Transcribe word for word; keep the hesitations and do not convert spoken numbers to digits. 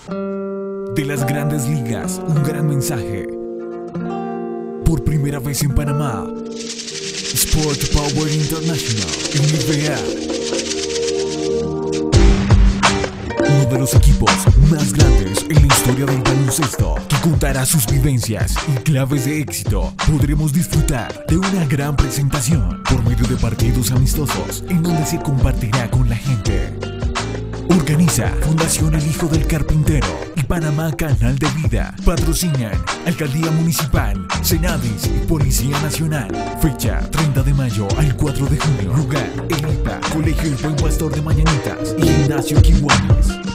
De las grandes ligas, un gran mensaje. Por primera vez en Panamá, Sport Power International, N B A. Uno de los equipos más grandes en la historia del baloncesto, que contará sus vivencias y claves de éxito. Podremos disfrutar de una gran presentación por medio de partidos amistosos en donde se compartirá con la gente. Organiza Fundación El Hijo del Carpintero y Panamá Canal de Vida. Patrocinan Alcaldía Municipal, Senadis y Policía Nacional. Fecha treinta de mayo al cuatro de junio. Lugar: El I P A, Colegio El Buen Pastor de Mañanitas y Gimnasio Kiwanis.